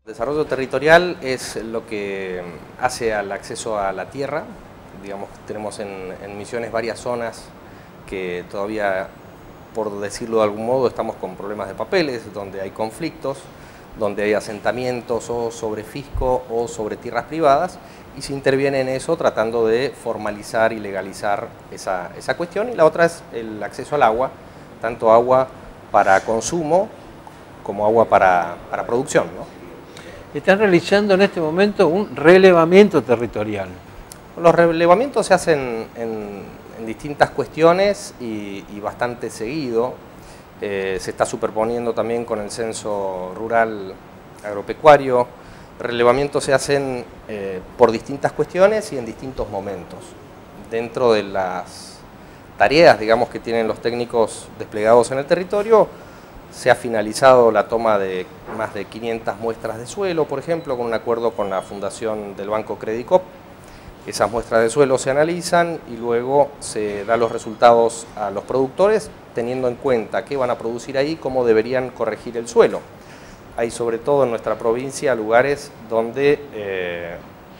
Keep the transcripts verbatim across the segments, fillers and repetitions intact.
Desarrollo territorial es lo que hace al acceso a la tierra. Digamos, tenemos en, en Misiones varias zonas que todavía, por decirlo de algún modo, estamos con problemas de papeles, donde hay conflictos, donde hay asentamientos o sobre fisco o sobre tierras privadas, y se interviene en eso tratando de formalizar y legalizar esa, esa cuestión. Y la otra es el acceso al agua, tanto agua para consumo como agua para, para producción, ¿no? Están realizando en este momento un relevamiento territorial. Los relevamientos se hacen en, en distintas cuestiones y, y bastante seguido. Eh, se está superponiendo también con el censo rural agropecuario. Relevamientos se hacen eh, por distintas cuestiones y en distintos momentos. Dentro de las tareas, digamos, que tienen los técnicos desplegados en el territorio, se ha finalizado la toma de más de quinientas muestras de suelo, por ejemplo, con un acuerdo con la Fundación del Banco Credicop. Esas muestras de suelo se analizan y luego se dan los resultados a los productores, teniendo en cuenta qué van a producir ahí, cómo deberían corregir el suelo. Hay sobre todo en nuestra provincia lugares donde eh,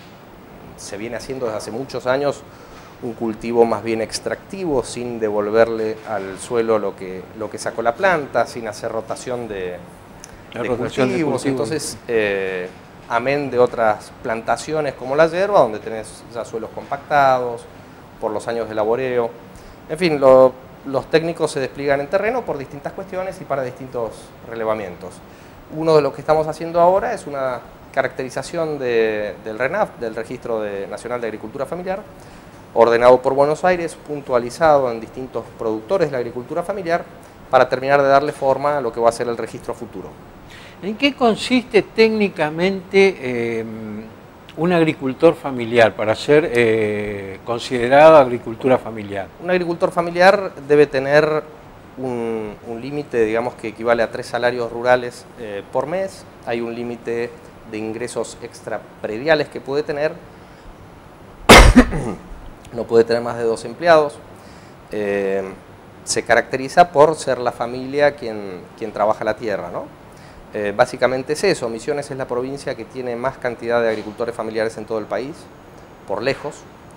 se viene haciendo desde hace muchos años un cultivo más bien extractivo, sin devolverle al suelo lo que, lo que sacó la planta, sin hacer rotación de, la de, rotación cultivos. de cultivos. Entonces, eh, amén de otras plantaciones como la yerba, donde tenés ya suelos compactados, por los años de laboreo. En fin, lo, los técnicos se despliegan en terreno por distintas cuestiones y para distintos relevamientos. Uno de los que estamos haciendo ahora es una caracterización de, del RENAF, del Registro de, Nacional de Agricultura Familiar, ordenado por Buenos Aires, puntualizado en distintos productores de la agricultura familiar, para terminar de darle forma a lo que va a ser el registro futuro. ¿En qué consiste técnicamente eh, un agricultor familiar para ser eh, considerado agricultura familiar? Un agricultor familiar debe tener un, un límite, digamos, que equivale a tres salarios rurales eh, por mes. Hay un límite de ingresos extraprediales que puede tener. No puede tener más de dos empleados. Eh, se caracteriza por ser la familia quien, quien trabaja la tierra, ¿no? Eh, básicamente es eso. Misiones es la provincia que tiene más cantidad de agricultores familiares en todo el país, por lejos.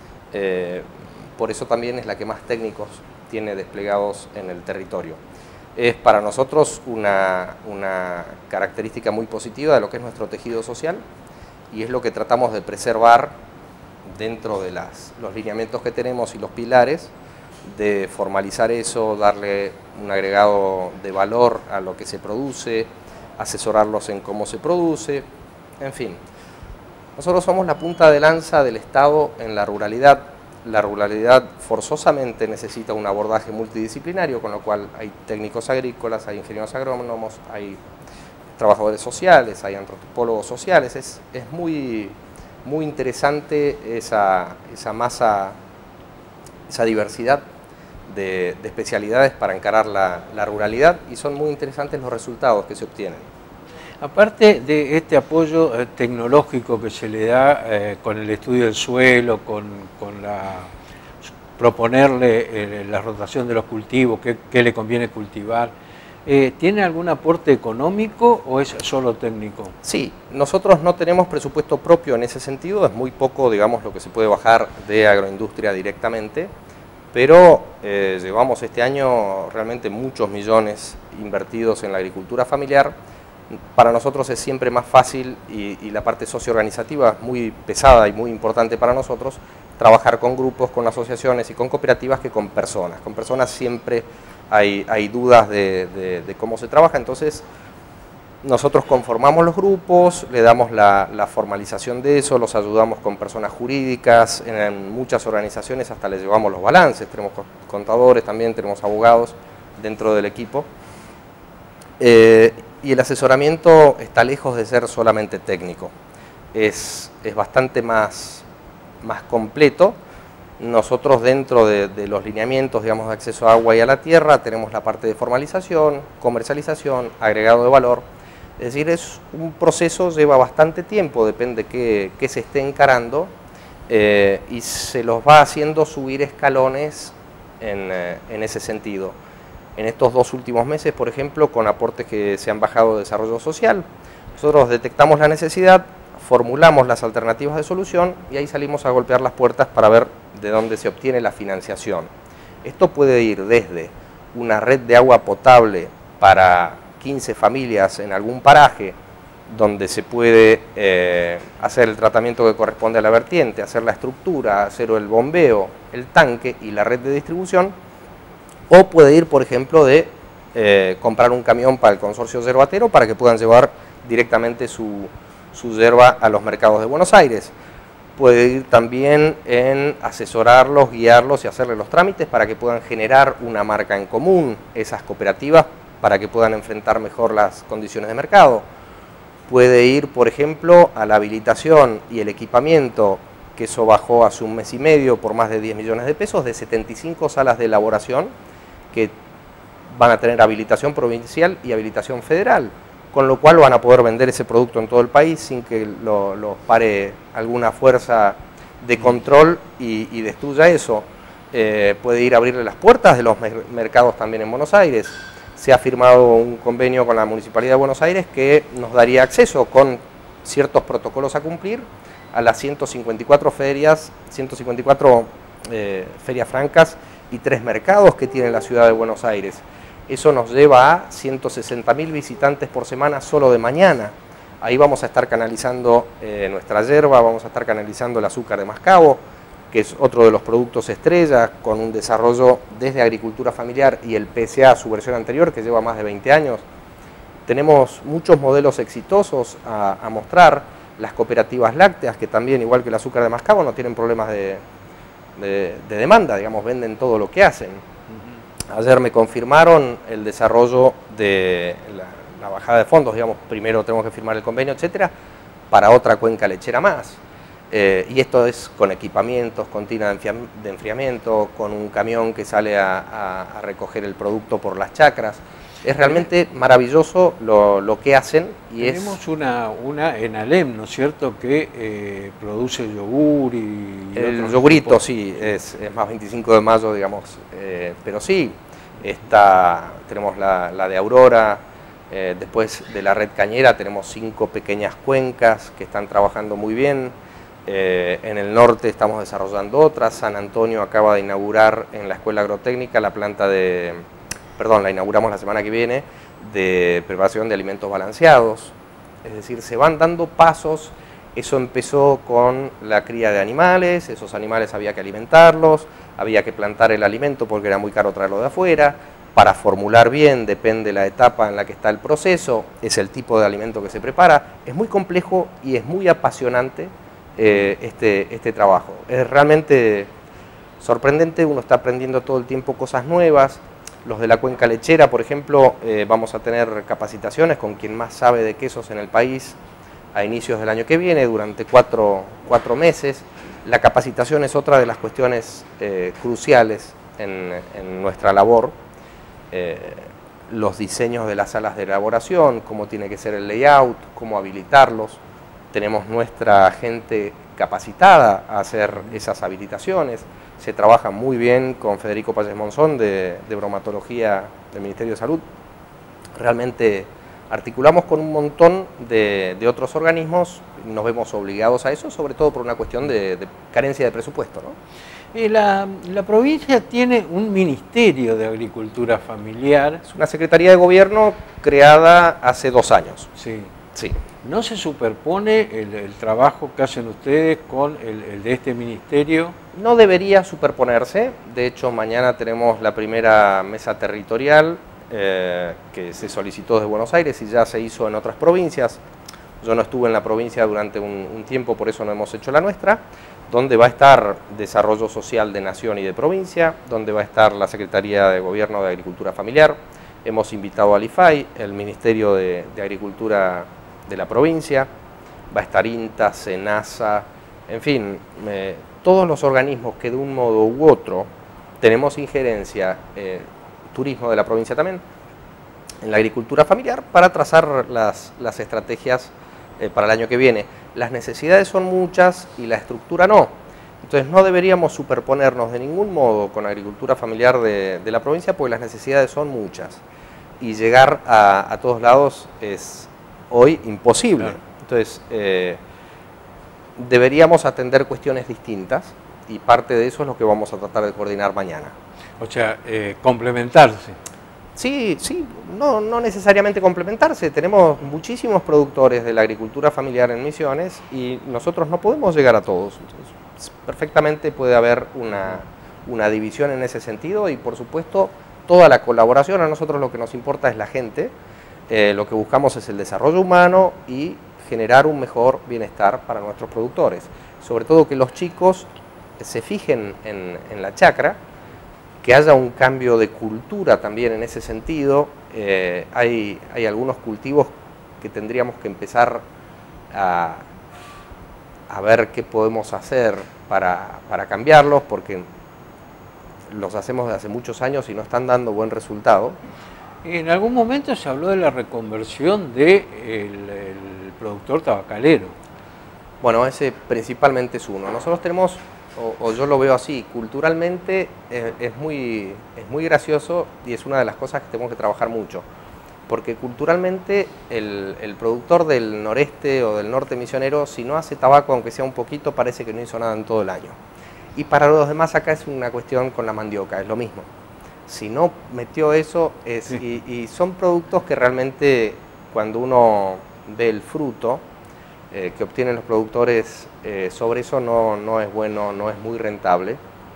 Eh, por eso también es la que más técnicos tiene desplegados en el territorio. Es para nosotros una, una característica muy positiva de lo que es nuestro tejido social y es lo que tratamos de preservar dentro de las, los lineamientos que tenemos y los pilares, de formalizar eso, darle un agregado de valor a lo que se produce, asesorarlos en cómo se produce, en fin. Nosotros somos la punta de lanza del Estado en la ruralidad. La ruralidad forzosamente necesita un abordaje multidisciplinario, con lo cual hay técnicos agrícolas, hay ingenieros agrónomos, hay trabajadores sociales, hay antropólogos sociales. Es, es muy... muy interesante esa, esa masa, esa diversidad de, de especialidades para encarar la, la ruralidad y son muy interesantes los resultados que se obtienen. Aparte de este apoyo eh, tecnológico que se le da eh, con el estudio del suelo, con, con la, proponerle eh, la rotación de los cultivos, qué, qué le conviene cultivar, Eh, ¿tiene algún aporte económico o es solo técnico? Sí, nosotros no tenemos presupuesto propio en ese sentido, es muy poco, digamos, lo que se puede bajar de agroindustria directamente, pero eh, llevamos este año realmente muchos millones invertidos en la agricultura familiar. Para nosotros es siempre más fácil y, y la parte socioorganizativa es muy pesada y muy importante para nosotros, trabajar con grupos, con asociaciones y con cooperativas que con personas. Con personas siempre Hay, hay dudas de, de, de cómo se trabaja, entonces nosotros conformamos los grupos, le damos la, la formalización de eso, los ayudamos con personas jurídicas, en, en muchas organizaciones hasta les llevamos los balances, tenemos contadores también, tenemos abogados dentro del equipo. Eh, y el asesoramiento está lejos de ser solamente técnico, es, es bastante más, más completo. Nosotros dentro de, de los lineamientos, digamos, de acceso a agua y a la tierra, tenemos la parte de formalización, comercialización, agregado de valor. Es decir, es un proceso, lleva bastante tiempo, depende qué, qué se esté encarando, eh, y se los va haciendo subir escalones en, eh, en ese sentido. En estos dos últimos meses, por ejemplo, con aportes que se han bajado de desarrollo social, Nosotros detectamos la necesidad, formulamos las alternativas de solución y ahí salimos a golpear las puertas para ver de dónde se obtiene la financiación. Esto puede ir desde una red de agua potable para quince familias en algún paraje, donde se puede eh, hacer el tratamiento que corresponde a la vertiente, hacer la estructura, hacer el bombeo, el tanque y la red de distribución, o puede ir, por ejemplo, de eh, comprar un camión para el consorcio yerbatero para que puedan llevar directamente su, su yerba a los mercados de Buenos Aires. Puede ir también en asesorarlos, guiarlos y hacerles los trámites para que puedan generar una marca en común, esas cooperativas, para que puedan enfrentar mejor las condiciones de mercado. Puede ir, por ejemplo, a la habilitación y el equipamiento, que eso bajó hace un mes y medio por más de diez millones de pesos, de setenta y cinco salas de elaboración que van a tener habilitación provincial y habilitación federal, con lo cual van a poder vender ese producto en todo el país sin que lo, lo pare alguna fuerza de control y, y destruya eso. Eh, puede ir a abrirle las puertas de los mercados también en Buenos Aires. Se ha firmado un convenio con la Municipalidad de Buenos Aires que nos daría acceso con ciertos protocolos a cumplir a las ciento cincuenta y cuatro ferias, ciento cincuenta y cuatro eh, ferias francas y tres mercados que tiene la ciudad de Buenos Aires. Eso nos lleva a ciento sesenta mil visitantes por semana solo de mañana. Ahí vamos a estar canalizando eh, nuestra yerba, vamos a estar canalizando el azúcar de mascabo, que es otro de los productos estrella, con un desarrollo desde agricultura familiar y el P S A, su versión anterior, que lleva más de veinte años. Tenemos muchos modelos exitosos a, a mostrar, las cooperativas lácteas, que también, igual que el azúcar de mascabo, no tienen problemas de, de, de demanda, digamos, venden todo lo que hacen. Ayer me confirmaron el desarrollo de la, la bajada de fondos, digamos, primero tenemos que firmar el convenio, etcétera, para otra cuenca lechera más. Eh, y esto es con equipamientos, con tina de enfriamiento, con un camión que sale a, a, a recoger el producto por las chacras. Es realmente maravilloso lo, lo que hacen. Y Tenemos es, una, una en Alem, ¿no es cierto?, que eh, produce yogur y... El yogurito, sí, es, es más veinticinco de mayo, digamos, eh, pero sí, está, tenemos la, la de Aurora, eh, después de la red cañera tenemos cinco pequeñas cuencas que están trabajando muy bien. Eh, en el norte estamos desarrollando otras. San Antonio acaba de inaugurar en la Escuela Agrotécnica la planta de, perdón, la inauguramos la semana que viene, de preparación de alimentos balanceados. Es decir, se van dando pasos. Eso empezó con la cría de animales, esos animales había que alimentarlos, había que plantar el alimento porque era muy caro traerlo de afuera. Para formular bien, depende la etapa en la que está el proceso, es el tipo de alimento que se prepara. Es muy complejo y es muy apasionante Eh, este, este trabajo. Es realmente sorprendente, uno está aprendiendo todo el tiempo cosas nuevas. Los de la cuenca lechera, por ejemplo, eh, vamos a tener capacitaciones con quien más sabe de quesos en el país a inicios del año que viene, durante cuatro, cuatro meses. La capacitación es otra de las cuestiones eh, cruciales en, en nuestra labor. Eh, los diseños de las salas de elaboración, cómo tiene que ser el layout, cómo habilitarlos. Tenemos nuestra gente capacitada a hacer esas habilitaciones. Se trabaja muy bien con Federico Páez Monzón de, de bromatología del Ministerio de Salud. Realmente articulamos con un montón de, de otros organismos, nos vemos obligados a eso, sobre todo por una cuestión de, de carencia de presupuesto, ¿no? Eh, la, la provincia tiene un Ministerio de Agricultura Familiar. Es una Secretaría de Gobierno creada hace dos años. Sí. Sí. ¿No se superpone el, el trabajo que hacen ustedes con el, el de este ministerio? No debería superponerse. De hecho, mañana tenemos la primera mesa territorial eh, que se solicitó desde Buenos Aires y ya se hizo en otras provincias. Yo no estuve en la provincia durante un, un tiempo, por eso no hemos hecho la nuestra, donde va a estar Desarrollo Social de Nación y de Provincia, donde va a estar la Secretaría de Gobierno de Agricultura Familiar. Hemos invitado al I F A I, el Ministerio de, de Agricultura de la provincia, va a estar INTA, SENASA, en fin, eh, todos los organismos que de un modo u otro tenemos injerencia, eh, turismo de la provincia también, en la agricultura familiar, para trazar las, las estrategias eh, para el año que viene. Las necesidades son muchas y la estructura no, entonces no deberíamos superponernos de ningún modo con la agricultura familiar de, de la provincia, porque las necesidades son muchas y llegar a, a todos lados es hoy imposible. Claro. Entonces, eh, deberíamos atender cuestiones distintas y parte de eso es lo que vamos a tratar de coordinar mañana. O sea, eh, complementarse. Sí, sí, no, no necesariamente complementarse. Tenemos muchísimos productores de la agricultura familiar en Misiones y nosotros no podemos llegar a todos. Entonces, perfectamente puede haber una, una división en ese sentido y, por supuesto, toda la colaboración. A nosotros lo que nos importa es la gente, eh, lo que buscamos es el desarrollo humano y generar un mejor bienestar para nuestros productores. Sobre todo que los chicos se fijen en, en la chacra, que haya un cambio de cultura también en ese sentido. Eh, hay, hay algunos cultivos que tendríamos que empezar a, a ver qué podemos hacer para, para cambiarlos, porque los hacemos desde hace muchos años y no están dando buen resultado. En algún momento se habló de la reconversión del de el productor tabacalero. Bueno, ese principalmente es uno. Nosotros tenemos, o, o yo lo veo así, culturalmente es, es, muy, es muy gracioso y es una de las cosas que tenemos que trabajar mucho. Porque culturalmente el, el productor del noreste o del norte misionero, si no hace tabaco, aunque sea un poquito, parece que no hizo nada en todo el año. Y para los demás acá es una cuestión con la mandioca, es lo mismo. Si no metió eso, es, sí. y, y son productos que realmente cuando uno ve el fruto eh, que obtienen los productores eh, sobre eso no, no es bueno, no es muy rentable.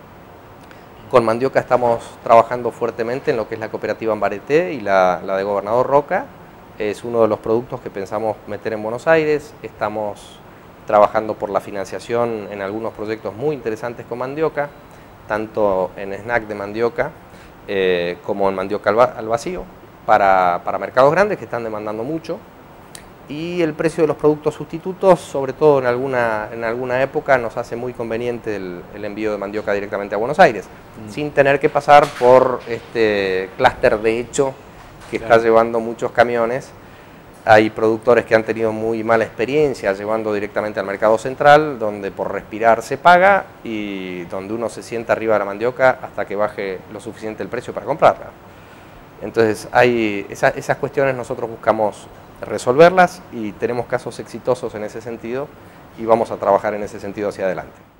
Con mandioca estamos trabajando fuertemente en lo que es la cooperativa Ambareté y la, la de Gobernador Roca. Es uno de los productos que pensamos meter en Buenos Aires. Estamos trabajando por la financiación en algunos proyectos muy interesantes con mandioca, tanto en snack de mandioca eh, como en mandioca al, al vacío, para, para mercados grandes que están demandando mucho. Y el precio de los productos sustitutos, sobre todo en alguna, en alguna época, nos hace muy conveniente el, el envío de mandioca directamente a Buenos Aires, mm. sin tener que pasar por este clúster de hecho que claro. está llevando muchos camiones. Hay productores que han tenido muy mala experiencia llevando directamente al mercado central, donde por respirar se paga y donde uno se sienta arriba de la mandioca hasta que baje lo suficiente el precio para comprarla. Entonces, hay esa, esas cuestiones nosotros buscamos resolverlas y tenemos casos exitosos en ese sentido y vamos a trabajar en ese sentido hacia adelante.